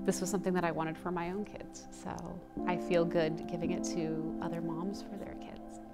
this was something that I wanted for my own kids. So I feel good giving it to other moms for their kids.